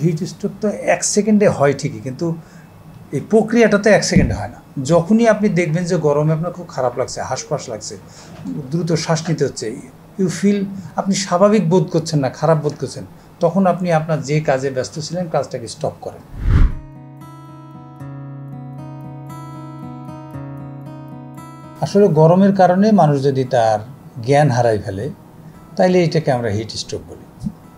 Heat stroke তো 1 সেকেন্ডে হয় ঠিকই, কিন্তু এই প্রক্রিয়াটা তো 1 সেকেন্ডে হয় না। যখনই আপনি দেখবেন যে গরমে আপনার খুব খারাপ লাগছে, হাঁসফাঁস লাগছে, দ্রুত শ্বাস নিতে হচ্ছে, ইউ ফিল আপনি স্বাভাবিক বোধ করছেন না, খারাপ বোধ করছেন, তখন আপনি আপনার যে কাজে ব্যস্ত ছিলেন কাজটাকে স্টপ করেন। আসলে গরমের কারণে মানুষ যদি তার জ্ঞান হারায় ফেলে তাইলে এটাকে আমরা হিট স্ট্রোক বলি।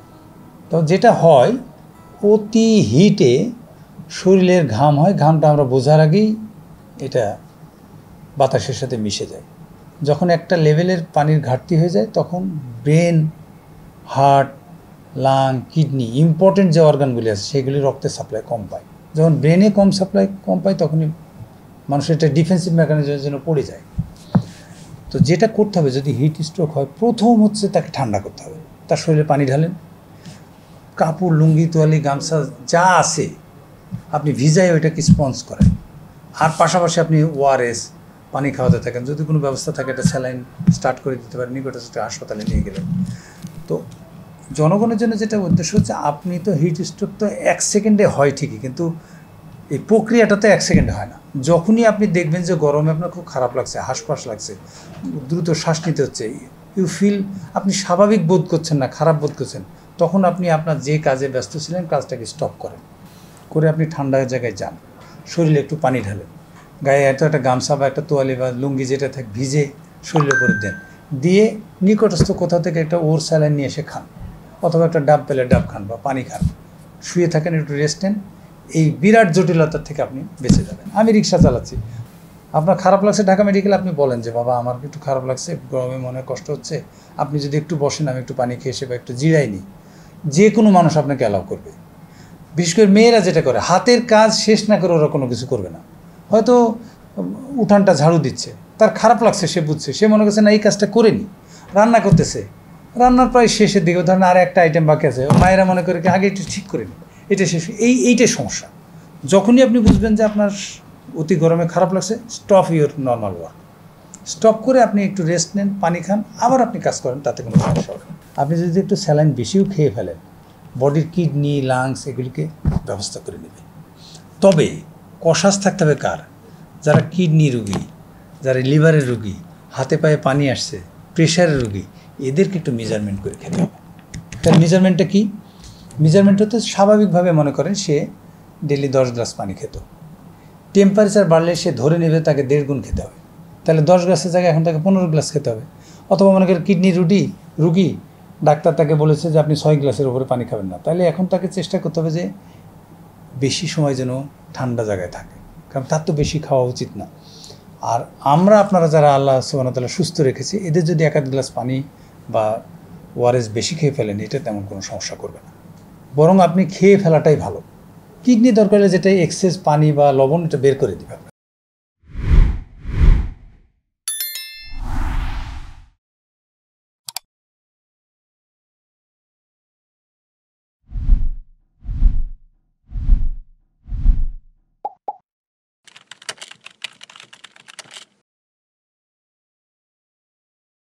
তো যেটা হয়, অতি হিটে শরীরের ঘাম হয়, ঘামটা আমরা বোঝার আগেই এটা বাতাসের সাথে মিশে যায়। যখন একটা লেভেলের পানির ঘাটতি হয়ে যায় তখন brain, heart, lung, kidney, important যে অর্গানগুলি আছে সেগুলি রক্তের সাপ্লাই কম পায়। যখন ব্রেনে সাপ্লাই কম পায় তখনই মানুষের একটা ডিফেন্সিভ মেকানিজমের জন্য পড়ে যায়। তো যেটা করতে হবে যদি হিট স্ট্রোক হয়, প্রথম হচ্ছে তাকে ঠান্ডা করতে হবে। তার শরীরে পানি ঢালেন, কাপড়, লুঙ্গি, তোয়ালি, গামছা যা আছে আপনি ভিজায় ওইটাকে স্পঞ্জ করেন। আর পাশাপাশি আপনি ওআরএস পানি খাওয়াতে থাকেন, যদি কোনো ব্যবস্থা থাকে একটা স্যালাইন স্টার্ট করে দিতে পারেন, নিকটস্থ হাসপাতালে নিয়ে গেলেন। তো জনগণের জন্য যেটা উদ্দেশ্য হচ্ছে, আপনি তো হিট স্ট্রোক তো 1 সেকেন্ডে হয় ঠিকই, কিন্তু এই প্রক্রিয়াটা তো 1 সেকেন্ডে হয় না। যখনই আপনি দেখবেন যে গরমে আপনার খুব খারাপ লাগছে, হাঁসফাঁস লাগছে, দ্রুত শ্বাস নিতে হচ্ছে, ইউ ফিল আপনি স্বাভাবিক বোধ করছেন না, খারাপ বোধ করছেন, তখন আপনি আপনার যে কাজে ব্যস্ত ছিলেন কাজটাকে স্টপ করেন, করে আপনি ঠান্ডা জায়গায় যান, শরীরে একটু পানি ঢালেন, গায়ে এত একটা গামছা বা একটা তোয়ালি বা লুঙ্গি যেটা থাকে ভিজে শরীরের উপরে দেন, দিয়ে নিকটস্থ কোথাও থেকে একটা ওর স্যালাইন নিয়ে এসে খান, অথবা একটা ডাব পেলে ডাব খান বা পানি খান, শুয়ে থাকেন, একটু রেস্ট নেন। এই বিরাট জটিলতার থেকে আপনি বেঁচে যাবেন। আমি রিক্সা চালাচ্ছি, আপনার খারাপ লাগছে ঢাকা মেডিকেল, আপনি বলেন যে বাবা আমার একটু খারাপ লাগছে, গরমে মনে কষ্ট হচ্ছে, আপনি যদি একটু বসেন আমি একটু পানি খেয়ে এসে বা একটু জিরাই নিই, যে কোনো মানুষ আপনাকে অ্যালাউ করবে। বিশেষ করে মেয়েরা যেটা করে, হাতের কাজ শেষ না করে ওরা কোনো কিছু করবে না। হয়তো উঠানটা ঝাড়ু দিচ্ছে, তার খারাপ লাগছে, সে বুঝছে, সে মনে করছে না এই কাজটা করে নি। রান্না করতেছে, রান্নার প্রায় শেষের দিকে, ধরেন আর একটা আইটেম বাকি আছে, মায়েরা মনে করে আগে একটু ঠিক করে নি, এটা শেষ, এইটাই সমস্যা। যখনই আপনি বুঝবেন যে আপনার অতি গরমে খারাপ লাগছে, stop your normal work, stop করে আপনি একটু রেস্ট নেন, পানি খান, আবার আপনি কাজ করেন, তাতে কোনো সমস্যা হবে না। আপনি যদি একটু স্যালাইন বেশিও খেয়ে ফেলেন, বডির কিডনি, লাংস এগুলিকে ব্যবস্থা করে নেবে। তবে কশাস থাকতে হবে কার? যারা কিডনি রুগী, যারা লিভারের রুগী, হাতে পায়ে পানি আসছে, প্রেশারের রুগী, এদেরকে একটু মেজারমেন্ট করে খেতে হবে। তার মেজারমেন্টটা কি? মেজারমেন্ট হতে স্বাভাবিকভাবে মনে করেন সে ডেলি 10 গ্লাস পানি খেত, টেম্পারেচার বাড়লে সে ধরে নেবে তাকে 1.5 গুণ খেতে হবে, তাহলে 10 গ্লাসের জায়গায় এখন তাকে 15 গ্লাস খেতে হবে। অথবা মনে করেন কিডনি রুগী, ডাক্তার তাকে বলেছে যে আপনি 6 গ্লাসের উপরে পানি খাবেন না, তাহলে এখন তাকে চেষ্টা করতে হবে যে বেশি সময় যেন ঠান্ডা জায়গায় থাকে, কারণ তার তো বেশি খাওয়া উচিত না। আর আপনারা যারা আল্লাহ সুবহানাহু ওয়া তাআলা সুস্থ রেখেছে, এদের যদি 1 গ্লাস পানি বা ওআরএস বেশি খেয়ে ফেলেন, এটা তেমন কোনো সমস্যা করবে না, বরং আপনি খেয়ে ফেলাটাই ভালো। কিডনি দরকার হলে যেটা এক্সেস পানি বা লবণ, এটা বের করে দিবে।